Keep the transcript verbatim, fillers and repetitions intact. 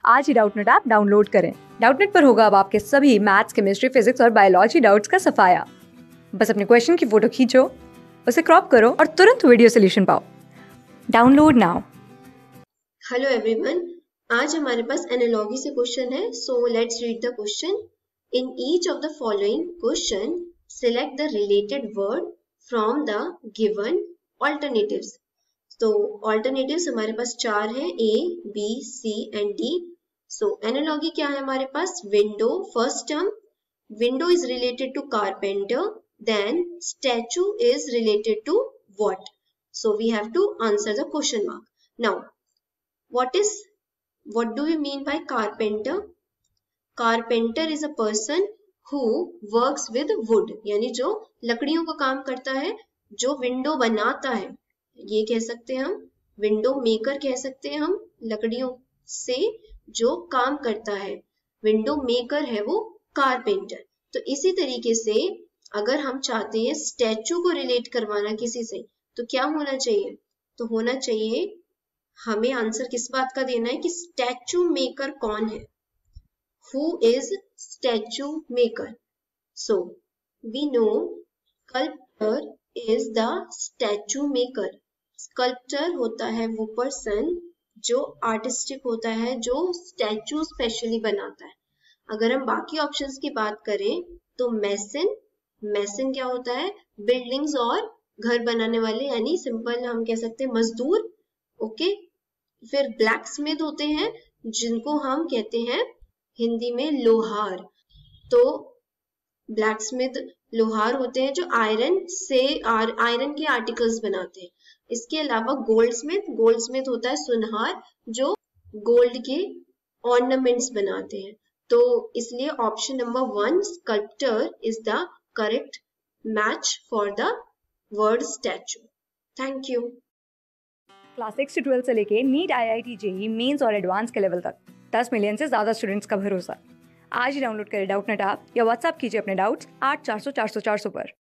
आज ही Doubtnut app download करें। डाउटनेट पर होगा अब आपके सभी मैथ्स, केमिस्ट्री, फिजिक्स और बायोलॉजी डाउट्स का सफाया। बस अपने क्वेश्चन की फोटो खींचो, उसे क्रॉप करो और तुरंत वीडियो सोल्यूशन पाओ। Download now. हेलो एवरीवन, आज हमारे पास एनालॉजी से क्वेश्चन है। So let's read the question. In each of the following question select the related word from the given alternatives. तो ऑल्टरनेटिव्स हमारे पास चार है, A, B, C and D. So analogy क्या है हमारे पास? Window, first term, window is related to carpenter, then statue is related to what? So we have to answer the question mark. Now, what is, what do we mean by carpenter? Carpenter is a person who works with wood, यानी जो लकड़ियों का काम करता है, जो window बनाता है, ये कह सकते हैं हम। विंडो मेकर कह सकते हैं हम, लकड़ियों से जो काम करता है, विंडो मेकर है वो कारपेंटर। तो इसी तरीके से अगर हम चाहते हैं स्टैचू को रिलेट करवाना किसी से, तो क्या होना चाहिए? तो होना चाहिए, हमें आंसर किस बात का देना है कि स्टैचू मेकर कौन है? Who is statue maker? So we know sculptor is the statue maker. Sculptor होता है वो पर्सन जो आर्टिस्टिक होता है, जो स्टैचू स्पेशली बनाता है। अगर हम बाकी ऑप्शंस की बात करें तो मैसन, मैसन क्या होता है? बिल्डिंग्स और घर बनाने वाले, यानी सिंपल हम कह सकते हैं मजदूर। ओके, फिर ब्लैक स्मिथ होते हैं जिनको हम कहते हैं हिंदी में लोहार। तो ब्लैक स्मिथ लोहार होते हैं जो आयरन से आयरन के आर्टिकल्स बनाते हैं। इसके अलावा गोल्ड स्मिथ, गोल्ड स्मिथ होता है सुनहार जो गोल्ड के ऑर्नामेंट्स बनाते हैं। तो इसलिए option number one, sculptor, is the correct match for the word statue. Thank you. Class six से ट्वेल्थ से लेके NEET, I I T, JEE Mains और एडवांस के लेवल तक दस मिलियन से ज्यादा स्टूडेंट्स का भरोसा। आज ही डाउनलोड करें डाउटनेट ऐप या व्हाट्सएप कीजिए अपने डाउट्स आठ चार सौ चार सौ चार सौ पर।